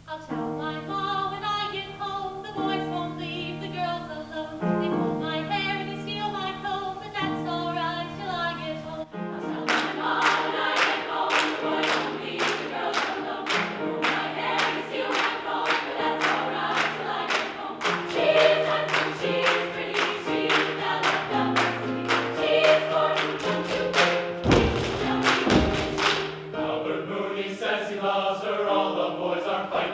I'll tell my ma when I get home, the boys won't leave the girls alone. They pull my hair and they steal my comb, but that's alright till I get home. I'll tell my ma when I get home, the boys won't leave the girls alone. They pull my hair and they steal my comb, but that's alright till I get home. She's handsome, she's pretty, she's delicate, she's fortune, she's Albert Mooney says he loves her, all the boys are fighting.